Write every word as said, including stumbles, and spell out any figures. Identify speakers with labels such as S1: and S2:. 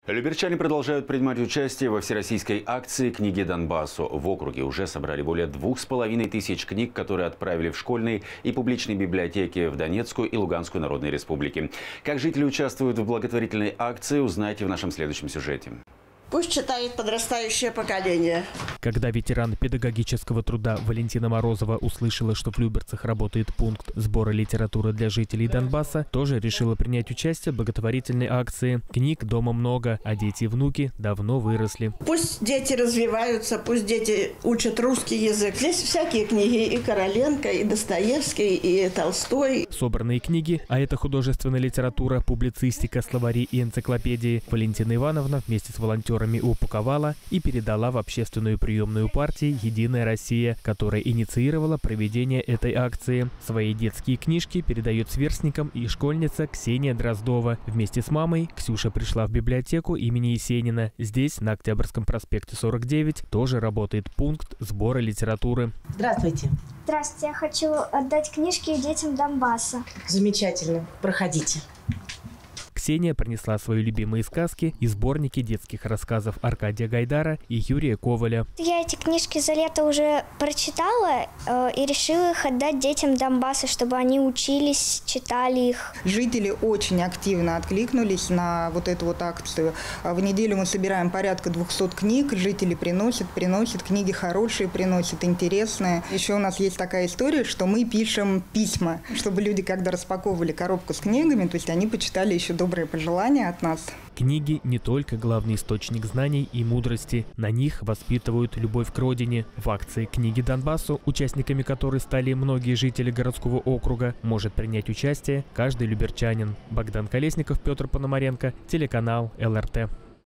S1: Люберчане продолжают принимать участие во всероссийской акции «Книги Донбассу». В округе уже собрали более двух с половиной тысяч книг, которые отправили в школьные и публичные библиотеки в Донецкую и Луганскую народные республики. Как жители участвуют в благотворительной акции, узнаете в нашем следующем сюжете.
S2: Пусть читает подрастающее поколение.
S3: Когда ветеран педагогического труда Валентина Морозова услышала, что в Люберцах работает пункт сбора литературы для жителей Донбасса, тоже решила принять участие в благотворительной акции. Книг дома много, а дети и внуки давно выросли.
S2: Пусть дети развиваются, пусть дети учат русский язык. Здесь всякие книги, и Короленко, и Достоевский, и Толстой.
S3: Собранные книги, а это художественная литература, публицистика, словари и энциклопедии, Валентина Ивановна вместе с волонтерами упаковала и передала в общественную приемную партии «Единая Россия», которая инициировала проведение этой акции. Свои детские книжки передает сверстникам и школьница Ксения Дроздова. Вместе с мамой Ксюша пришла в библиотеку имени Есенина. Здесь, на Октябрьском проспекте сорок девять, тоже работает пункт сбора литературы.
S4: Здравствуйте.
S5: Здравствуйте, я хочу отдать книжки детям Донбасса.
S4: Замечательно. Проходите.
S3: Ксения принесла свои любимые сказки и сборники детских рассказов Аркадия Гайдара и Юрия Коваля.
S5: Я эти книжки за лето уже прочитала э, и решила их отдать детям Донбасса, чтобы они учились, читали их.
S6: Жители очень активно откликнулись на вот эту вот акцию. В неделю мы собираем порядка двухсот книг. Жители приносят, приносят. Книги хорошие, приносят интересные. Еще у нас есть такая история, что мы пишем письма, чтобы люди, когда распаковывали коробку с книгами, то есть они почитали еще добрые пожелания от нас.
S3: Книги не только главный источник знаний и мудрости. На них воспитывают любовь к родине. В акции «Книги Донбассу», участниками которой стали многие жители городского округа, может принять участие каждый люберчанин. Богдан Колесников, Петр Пономаренко, телеканал эл эр тэ.